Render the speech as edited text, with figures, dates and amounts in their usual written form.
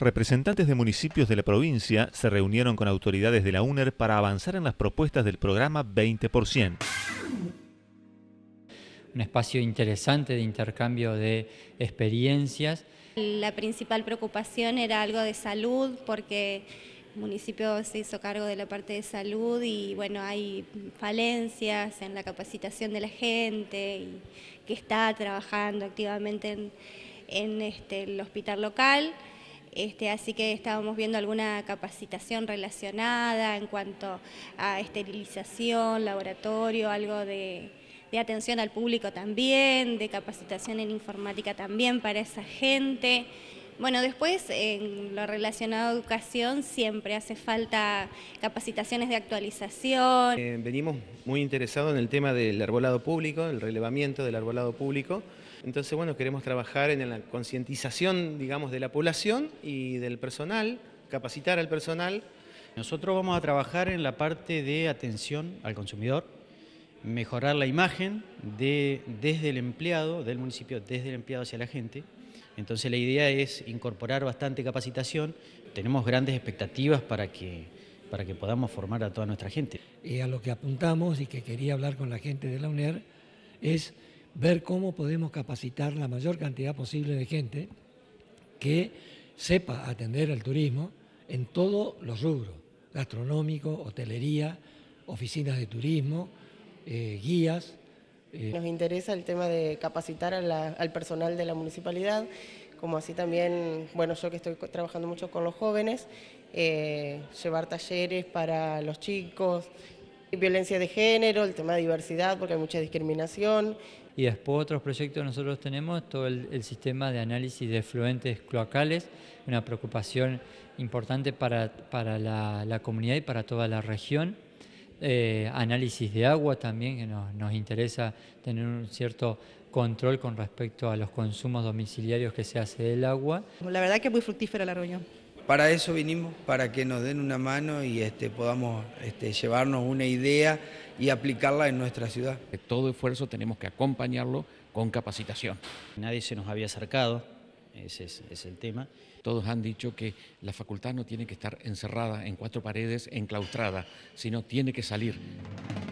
Representantes de municipios de la provincia se reunieron con autoridades de la UNER para avanzar en las propuestas del programa 20%. Un espacio interesante de intercambio de experiencias. La principal preocupación era algo de salud, porque el municipio se hizo cargo de la parte de salud y bueno, hay falencias en la capacitación de la gente y que está trabajando activamente en el hospital local. Así que estábamos viendo alguna capacitación relacionada en cuanto a esterilización, laboratorio, algo de atención al público también, de capacitación en informática también para esa gente. Bueno, después en lo relacionado a educación siempre hace falta capacitaciones de actualización. Venimos muy interesados en el tema del arbolado público, el relevamiento del arbolado público. Entonces, bueno, queremos trabajar en la concientización, digamos, de la población y del personal, capacitar al personal. Nosotros vamos a trabajar en la parte de atención al consumidor, mejorar la imagen desde el empleado, del municipio, desde el empleado hacia la gente. Entonces la idea es incorporar bastante capacitación. Tenemos grandes expectativas para que podamos formar a toda nuestra gente. A lo que apuntamos y que quería hablar con la gente de la UNER es ver cómo podemos capacitar la mayor cantidad posible de gente que sepa atender al turismo en todos los rubros, gastronómico, hotelería, oficinas de turismo, guías. Nos interesa el tema de capacitar al personal de la municipalidad, como así también, bueno, yo que estoy trabajando mucho con los jóvenes, llevar talleres para los chicos, violencia de género, el tema de diversidad, porque hay mucha discriminación. Y después otros proyectos nosotros tenemos todo el sistema de análisis de efluentes cloacales, una preocupación importante para la comunidad y para toda la región. Análisis de agua también, que nos interesa tener un cierto control con respecto a los consumos domiciliarios que se hace del agua. La verdad que es muy fructífera la reunión. Para eso vinimos, para que nos den una mano y podamos llevarnos una idea y aplicarla en nuestra ciudad. Todo esfuerzo tenemos que acompañarlo con capacitación. Nadie se nos había acercado, ese es el tema. Todos han dicho que la facultad no tiene que estar encerrada en 4 paredes, enclaustrada, sino tiene que salir.